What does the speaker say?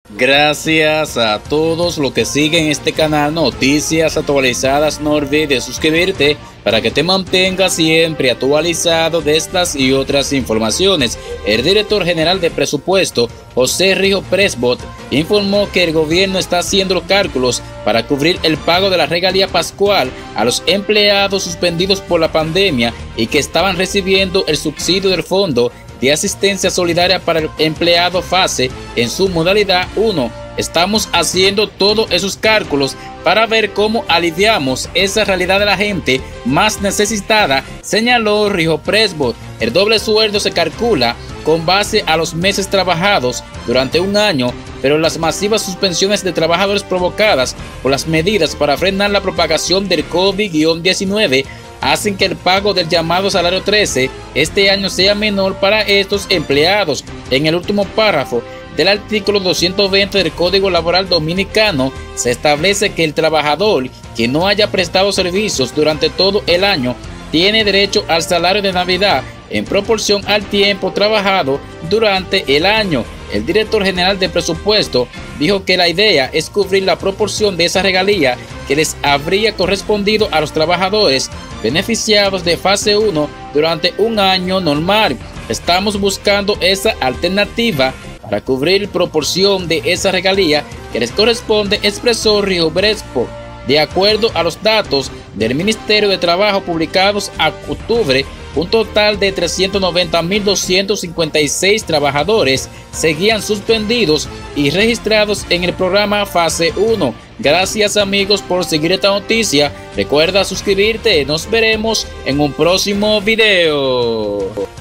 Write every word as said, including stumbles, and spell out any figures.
Gracias a todos los que siguen este canal Noticias Actualizadas. No olvides suscribirte para que te mantengas siempre actualizado de estas y otras informaciones. El director general de presupuesto, José Rijo Presbot, informó que el gobierno está haciendo los cálculos para cubrir el pago de la regalía pascual a los empleados suspendidos por la pandemia y que estaban recibiendo el subsidio del Fondo de Asistencia Solidaria para el Empleado FASE en su modalidad uno. Estamos haciendo todos esos cálculos para ver cómo aliviamos esa realidad de la gente más necesitada, señaló Rijo Presbot. El doble sueldo se calcula con base a los meses trabajados durante un año, pero las masivas suspensiones de trabajadores provocadas por las medidas para frenar la propagación del COVID diecinueve hacen que el pago del llamado salario trece este año sea menor para estos empleados. En el último párrafo del artículo doscientos veinte del Código Laboral Dominicano se establece que el trabajador que no haya prestado servicios durante todo el año tiene derecho al salario de Navidad en proporción al tiempo trabajado durante el año. El director general de presupuesto dijo que la idea es cubrir la proporción de esa regalía que les habría correspondido a los trabajadores beneficiados de fase uno durante un año normal. Estamos buscando esa alternativa para cubrir proporción de esa regalía que les corresponde, expresó Rijo Presbot. De acuerdo a los datos del Ministerio de Trabajo publicados a octubre, un total de trescientos noventa mil doscientos cincuenta y seis trabajadores seguían suspendidos y registrados en el programa Fase uno. Gracias amigos por seguir esta noticia. Recuerda suscribirte. Nos veremos en un próximo video.